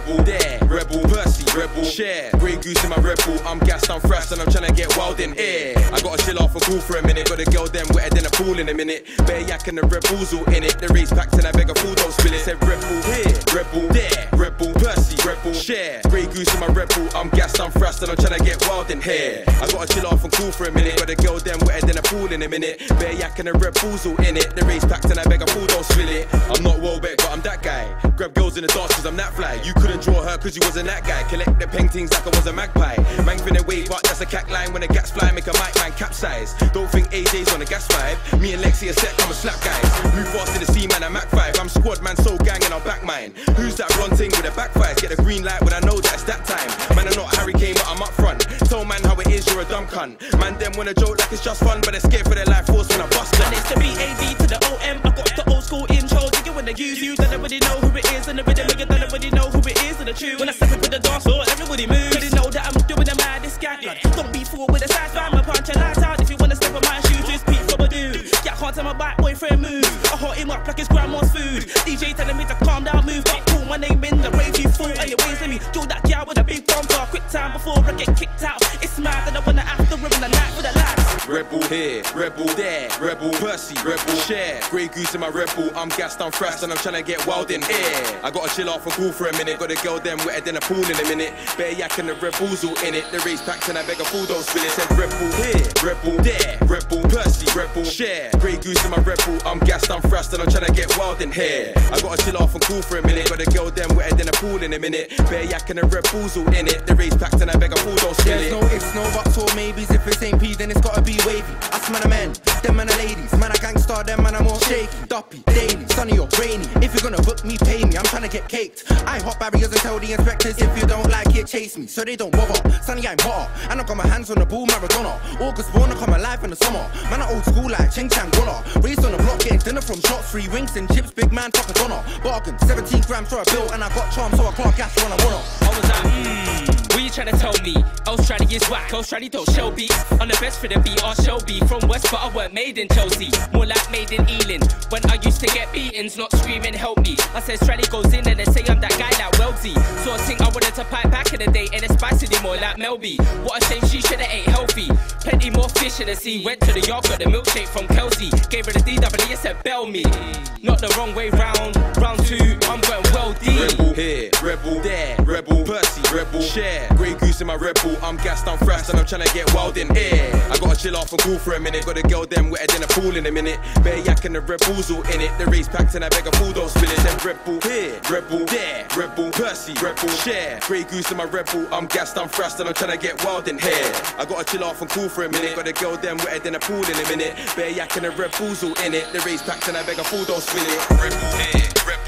rebel, there, rebel, Percy, rebel, share, Grey Goose in my rebel. I'm gassed, I'm thrashed, and I'm trying to get wild in air. I gotta chill off a cool for a minute. Got a girl then wetter than a pool in a minute. Bear yak and the rebels all in it. The race packed and I beg a fool, don't spill it. Said rebel here, rebel there, rebel, Percy, rebel, share, Grey Goose in my rebel. I'm gassed, I'm thrashed, and I'm trying to get wild in here. I gotta chill off and cool for a minute. Got a girl then wetter than a pool in a minute. Bear yak and the rebels all in it. The race packed and I beg a fool, don't spill it. I'm not Welbeck, but I'm that guy. Grab girls in the dance cause I'm that fly. You couldn't draw her cause you wasn't that guy. Collect the paintings like I was a magpie. Man finna wait, but that's a cat line. When the gats fly, make a mic man capsize. Don't think AJ's on the gas vibe. Me and Lexi are set, come and slap guys. Move fast in the sea, man, I'm Mac 5. I'm squad man, so gang and I'll back mine. Who's that blonde thing with a backfires? Get a green light when I know that it's that time. Man, I'm not Harry Kane, but I'm up front. Tell man how it is, you're a dumb cunt. Man, them wanna joke like it's just fun, but they're scared for their life force when I bust them. And it's the BAD to the OM. I got the old school intro. Do you wanna use you? Don't already know who it is. And the rhythm, you don't already know who it is. And the tune. When I step into the dance floor, everybody moves. They know that I'm doing the maddest gang. Don't be fooled with a side fam. I punch your lights out if you wanna step on my shoes. Just peep from a dude. Yeah, I can't tell my bike boyfriend move. I hot him up like his grandma's food. DJ telling me to calm down, move up, cool. My name in the rave, you fool. Anyways, let me do that gal with a big bumper. Quick time before I get kicked out. It's mad that I wanna after ruin the night with the lads. Rebel here, rebel there, rebel, Percy, rebel, share, Grey Goose in my rebel. I'm gassed, I'm thrashed, and I'm trying to get wild in air. I gotta chill off and cool for a minute. Got a girl then wetter than a pool in a minute. Bear yak and the rebels all in it. The race packed and I beg a fool, don't spill it. Said rebel here, rebel there, rebel, Percy, rebel, share, Grey Goose in my rebel. I'm gassed, I'm thrashed, and I'm trying to get wild in here. I gotta chill off and cool for a minute. Got a girl then wetter than a pool in a minute. Bear yak and the rebels all in it. The race packed and I beg a fool, don't spill it. There's no ifs, no buts or maybes. If it's ain't P, then it's gotta be wavy. Us man are men, them man are ladies. Man a gangster, them man are more shaky. Duppy, daily, sunny or rainy. If you're gonna book me, pay me. I'm trying to get caked. I hot barriers and tell the inspectors if you don't like it, chase me. So they don't bother. Sunny, I'm hotter. And I got my hands on the ball, Maradona. August born, I come alive in the summer. Man are old school like Ching Chang Golla. Raised on the block, getting dinner from shots, free wings and chips. Big man, fuck a donor. Bargain, 17 grams for a bill, and I got charm, so I can't gas when I wanna. I was like, what you trying to tell me? Australia is whack, Australia don't show beats. I'm the best for the beat, I'll show be. From West, but I weren't made in Chelsea. More like made in Ealing. When I used to get beatings, not screaming, help me. I said Australia goes in and they say I'm that guy like Weldsy. So I think I wanted to pipe back in the day, and it's spicy anymore like Melby. What a shame she should've ate healthy. Plenty more fish in the sea. Went to the yard, got the milkshake from Kelsey. Gave her the DW, said bell me. Not the wrong way round. Round two, I'm going well deep. Rebel here, rebel there, rebel, Percy, rebel, share, Grey Goose in my rebel. I'm gassed, I'm thrashed, and I'm trying to get wild in air. I gotta chill off and cool for a minute. Got a girl then wetter than a pool in a minute. Bear yak and the rebels all in it. The race packed and I beg a fool, don't spill it. Then rebel here, rebel there, rebel, Percy, rebel, share, Grey Goose in my rebel. I'm gassed, I'm thrashed, and I'm trying to get wild in here. I gotta chill off and cool for a minute. Got a girl then wetter than a pool in a minute. Bear yak and the rebels all in it. The race packed and I beg a fool, don't spill it. Rebel here, rebel.